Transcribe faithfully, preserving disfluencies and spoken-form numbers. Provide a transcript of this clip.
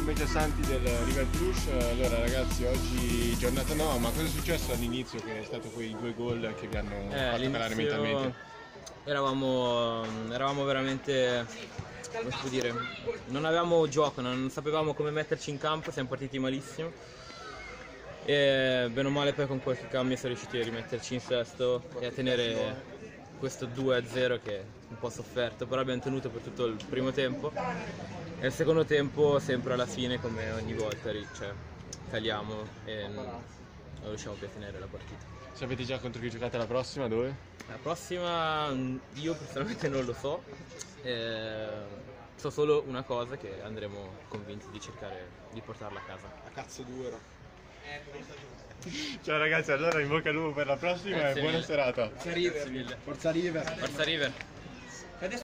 invece Santi del River Plus. Allora ragazzi, oggi giornata no, ma cosa è successo all'inizio che è stato quei due gol che vi hanno Eh, fatto calare mentalmente? Eravamo, eravamo veramente, come si può dire, non avevamo gioco, non sapevamo come metterci in campo, siamo partiti malissimo e bene o male poi con qualche cambio siamo riusciti a rimetterci in sesto e a tenere questo due a zero che è un po' sofferto, però abbiamo tenuto per tutto il primo tempo e il secondo tempo sempre alla fine come ogni volta cioè, caliamo e non riusciamo più a tenere la partita. Sapete già contro chi giocate la prossima? Dove? La prossima io personalmente non lo so, eh, so solo una cosa, che andremo convinti di cercare di portarla a casa. A cazzo duro. Ciao ragazzi, allora in bocca al lupo per la prossima. Grazie e buona mille. serata. Forza River. Forza River. Forza River!